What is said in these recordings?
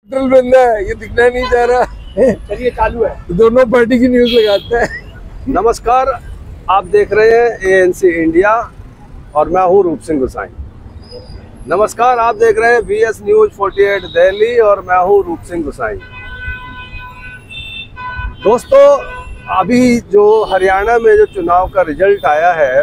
Petrol बंदा है, ये दिखना नहीं चाह रहा। चलिए चालू है, दोनों पार्टी की न्यूज लगाता है। नमस्कार, आप देख रहे हैं एएनसी इंडिया और मैं हूं रूप सिंह गुसाई। नमस्कार, आप देख रहे हैं VS न्यूज 48 दिल्ली और मैं हूं रूप सिंह गुसाई। दोस्तों, अभी जो हरियाणा में जो चुनाव का रिजल्ट आया है,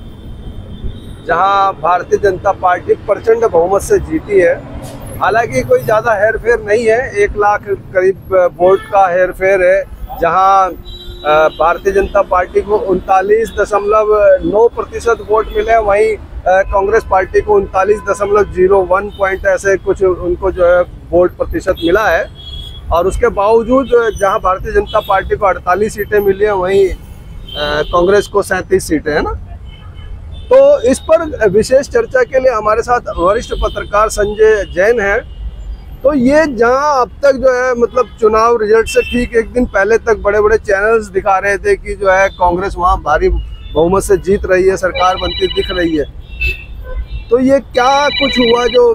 जहां भारतीय जनता पार्टी प्रचंड बहुमत से जीती है, हालांकि कोई ज़्यादा हेरफेर नहीं है, 1 लाख करीब वोट का हेरफेर है, जहां भारतीय जनता पार्टी को 39.9% वोट मिले, वहीं कांग्रेस पार्टी को 39.01 पॉइंट ऐसे कुछ उनको जो है वोट प्रतिशत मिला है। और उसके बावजूद जहां भारतीय जनता पार्टी को 48 सीटें मिली हैं, वहीं कांग्रेस को 37 सीटें हैं ना। तो इस पर विशेष चर्चा के लिए हमारे साथ वरिष्ठ पत्रकार संजय जैन हैं। तो ये जहां अब तक जो है मतलब चुनाव रिजल्ट से ठीक एक दिन पहले तक बड़े बड़े चैनल्स दिखा रहे थे कि जो है कांग्रेस वहां भारी बहुमत से जीत रही है, सरकार बनती दिख रही है, तो ये क्या कुछ हुआ जो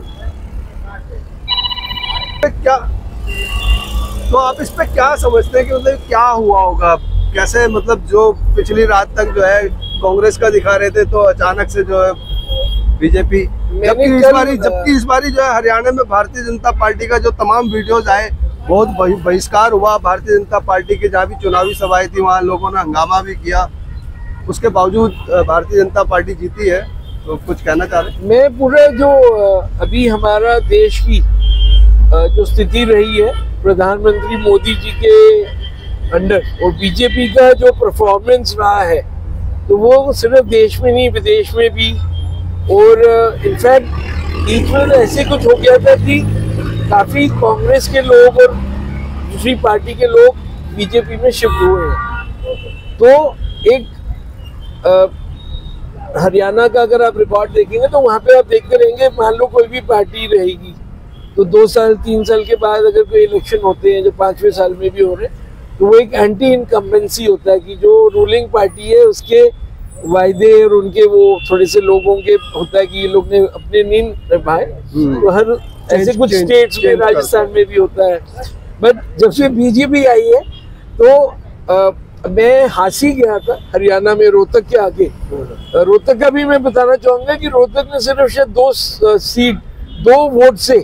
क्या, तो आप इस पे क्या समझते हैं कि मतलब क्या हुआ होगा, कैसे मतलब जो पिछली रात तक जो है कांग्रेस का दिखा रहे थे तो अचानक से जो है बीजेपी, जबकि इस बारी जो है हरियाणा में भारतीय जनता पार्टी का जो तमाम वीडियोज आए, बहुत बहिष्कार हुआ भारतीय जनता पार्टी के, जहाँ भी चुनावी सभाएं थी वहाँ लोगों ने हंगामा भी किया, उसके बावजूद भारतीय जनता पार्टी जीती है। तो कुछ कहना चाह रहे? मैं पूरा जो अभी हमारा देश की जो स्थिति रही है प्रधानमंत्री मोदी जी के अंडर और बीजेपी का जो परफॉर्मेंस रहा है, तो वो सिर्फ देश में नहीं विदेश में भी, और इनफैक्ट बीच में ऐसे कुछ हो गया था कि काफ़ी कांग्रेस के लोग और दूसरी पार्टी के लोग बीजेपी में शिफ्ट हुए हैं। तो एक हरियाणा का अगर आप रिकॉर्ड देखेंगे तो वहाँ पे आप देखते रहेंगे, मान लो कोई भी पार्टी रहेगी तो 2 साल 3 साल के बाद अगर कोई इलेक्शन होते हैं, जो 5वें साल में भी हो रहे हैं, तो वो एक एंटी इनकम्बेंसी होता है कि जो रूलिंग पार्टी है उसके वायदे और उनके वो थोड़े से लोगों के होता है कि ये लोग ने अपने नहीं निभाए। तो हर ऐसे कुछ स्टेट्स में, राजस्थान में भी होता है। बट जब से बीजेपी आई है तो मैं हासी गया था हरियाणा में रोहतक के आगे। रोहतक का भी मैं बताना चाहूंगा कि रोहतक में सिर्फ शायद 2 वोट से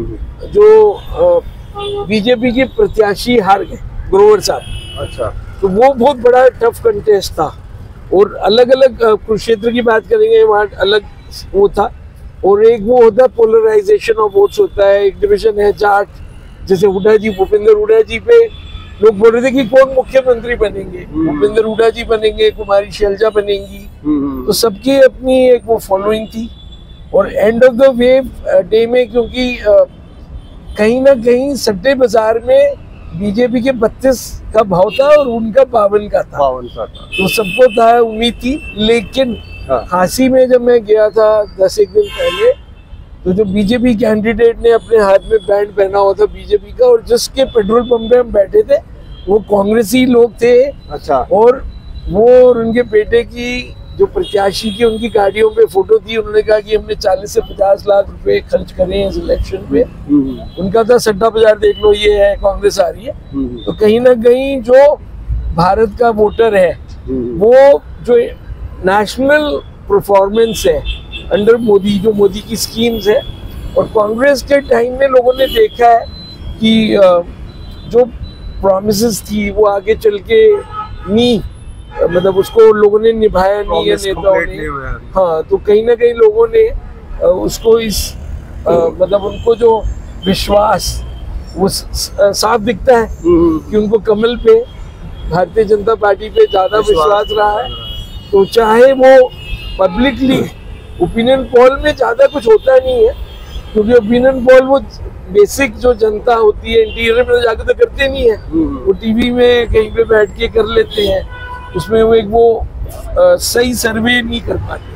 जो बीजेपी के प्रत्याशी हार गए, ग्रोवर साहब। अच्छा, तो वो बहुत बड़ा टफ कंटेस्ट था। और अलग अलग कुरुक्षेत्र की बात करेंगे, वहाँ अलग वो था। और एक वो होता है पोलराइजेशन ऑफ वोट्स होता है, एक डिवीजन है जाट, जैसे हुड्डा जी, भूपेंद्र हुड्डा जी पे लोग बोल रहे थे कि कौन मुख्यमंत्री बनेंगे, भूपेंद्र हुड्डा जी बनेंगे, कुमारी शैलजा बनेंगी, तो सबकी अपनी एक वो फॉलोइंग थी। और end of the wave day में, क्योंकि कहीं ना कहीं सट्टे बाजार में बीजेपी के 32 का भाव था और उनका 52 का था, तो सबको था, उम्मीद थी। लेकिन हांसी में जब मैं गया था 10-1 दिन पहले, तो जो बीजेपी कैंडिडेट ने अपने हाथ में बैंड पहना हुआ था बीजेपी का, और जिसके पेट्रोल पंप पे हम बैठे थे वो कांग्रेसी लोग थे। अच्छा। और वो और उनके बेटे की जो प्रत्याशी की उनकी गाड़ियों पे फोटो थी, उन्होंने कहा कि हमने 40 से 50 लाख रुपए खर्च करे हैं इस इलेक्शन पे। उनका था सट्टा बाजार देख लो, ये है कांग्रेस आ रही है। तो कहीं ना कहीं जो भारत का वोटर है, वो जो नेशनल परफॉर्मेंस है अंडर मोदी, जो मोदी की स्कीम्स है, और कांग्रेस के टाइम में लोगों ने देखा है कि जो प्रॉमिसेस थी वो आगे चल के नहीं, मतलब उसको लोगों ने निभाया नहीं है, नेताओं ने। हाँ, तो कहीं ना कहीं लोगों ने उसको इस मतलब उनको जो विश्वास वो साफ दिखता है कि उनको कमल पे, भारतीय जनता पार्टी पे ज्यादा विश्वास रहा है। तो चाहे वो पब्लिकली ओपिनियन पोल में ज्यादा कुछ होता नहीं है, क्योंकि ओपिनियन पोल वो बेसिक जो जनता होती है इंटीरियर में जाकर तो करते नहीं है, वो टीवी में कहीं पे बैठ के कर लेते हैं, उसमें वो एक वो सही सर्वे नहीं कर पाते।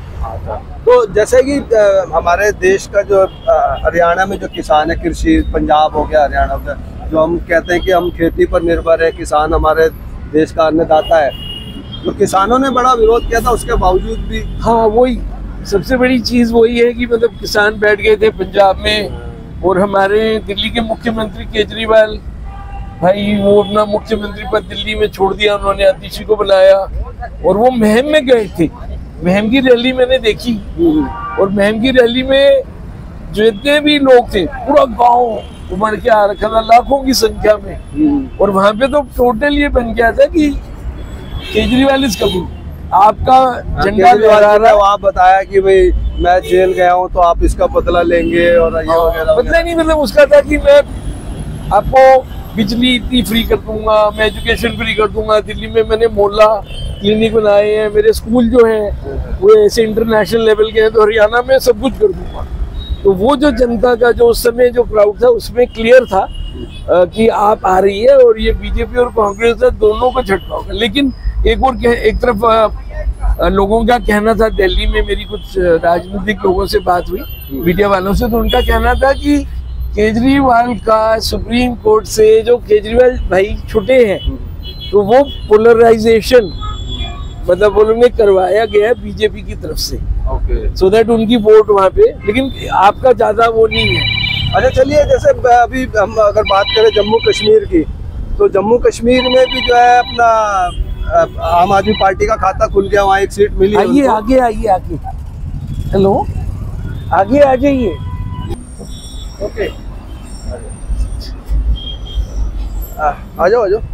तो जैसे कि हमारे देश का जो हरियाणा में जो किसान है, कृषि, पंजाब हो गया, हरियाणा हो गया, जो हम कहते हैं कि हम खेती पर निर्भर है, किसान हमारे देश का अन्नदाता है, तो किसानों ने बड़ा विरोध किया था, उसके बावजूद भी। हाँ, वही सबसे बड़ी चीज वही है कि मतलब किसान बैठ गए थे पंजाब में और हमारे दिल्ली के मुख्यमंत्री केजरीवाल भाई, वो अपना मुख्यमंत्री पद दिल्ली में छोड़ दिया, उन्होंने अतिशी को बुलाया और वो महम में गए थे। महम की रैली मैंने देखी और महम की रैली में जितने भी लोग थे पूरा गांव उमड़ के आ रखा था लाखों की संख्या में। और वहां पे तो टोटल ये बन गया था कि केजरीवाल इज कमिंग, आपका झंडा लहरा रहा है। आप बताया कि भाई मैं जेल गया हूँ तो आप इसका बदला लेंगे और ये वगैरह। बदला नहीं, मतलब उसका था कि मैं आपको बिजली इतनी फ्री कर दूंगा, मैं एजुकेशन फ्री कर दूंगा। दिल्ली में मैंने मोहल्ला क्लिनिक बनाए हैं, मेरे स्कूल जो हैं वो ऐसे इंटरनेशनल लेवल के हैं, तो हरियाणा में सब कुछ कर दूंगा। तो वो जो जनता का जो उस समय जो क्राउड था उसमें क्लियर था कि आप आ रही है और ये बीजेपी और कांग्रेस है, दोनों को झटका होगा। लेकिन एक तरफ लोगों का कहना था, दिल्ली में मेरी कुछ राजनीतिक लोगों से बात हुई, मीडिया वालों से, तो उनका कहना था कि केजरीवाल का सुप्रीम कोर्ट से जो केजरीवाल भाई छुटे हैं तो वो पोलराइजेशन मतलब वो लोग ने करवाया गया है बीजेपी की तरफ से, सो दैट उनकी वोट वहाँ पे, लेकिन आपका ज्यादा वो नहीं है। अच्छा चलिए, जैसे अभी हम अगर बात करें जम्मू कश्मीर की, तो जम्मू कश्मीर में भी जो है अपना आम आदमी पार्टी का खाता खुल गया, वहाँ एक सीट मिली। आइए आगे आइए आगे, हेलो आगे आ जाइए। ओके, आ जाओ आ जाओ।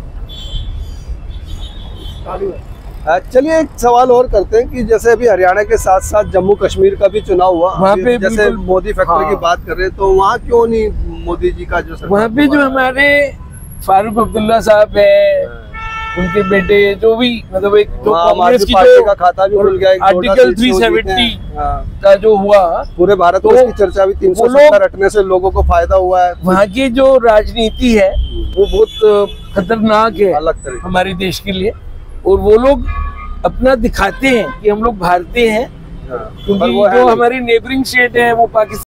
चलिए एक सवाल और करते हैं कि जैसे अभी हरियाणा के साथ साथ जम्मू कश्मीर का भी चुनाव हुआ, वहाँ पे जैसे मोदी फैक्टर की बात कर रहे हैं, तो वहाँ क्यों नहीं मोदी जी का जो वहाँ पे जो हमारे फारूक अब्दुल्ला साहब है, उनके बेटे जो भी मतलब एक जो कांग्रेस की जो का खाता भी खुल गया, आर्टिकल 370 का जो हुआ पूरे भारत में इसकी चर्चा भी 370 रखने से लोगों को फायदा हुआ है। वहाँ की जो राजनीति है वो बहुत खतरनाक है अलग तरीके हमारे देश के लिए, और वो लोग अपना दिखाते हैं कि हम लोग भारतीय हैं, क्योंकि जो हमारी नेबरिंग स्टेट है वो पाकिस्तान